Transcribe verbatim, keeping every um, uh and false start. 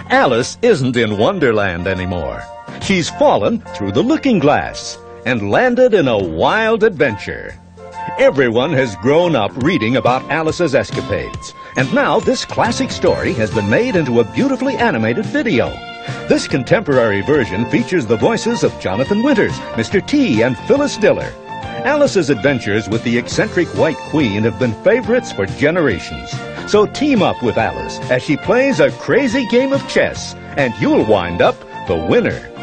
Alice isn't in Wonderland anymore. She's fallen through the looking glass and landed in a wild adventure. Everyone has grown up reading about Alice's escapades, and now this classic story has been made into a beautifully animated video. This contemporary version features the voices of Jonathan Winters, Mister T, and Phyllis Diller. Alice's adventures with the eccentric White Queen have been favorites for generations. So team up with Alice as she plays a crazy game of chess, and you'll wind up the winner.